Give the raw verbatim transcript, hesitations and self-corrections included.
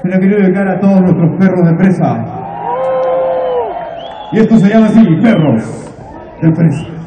se la quiero dedicar a todos nuestros perros de presa. Y esto se llama así, perros de presa.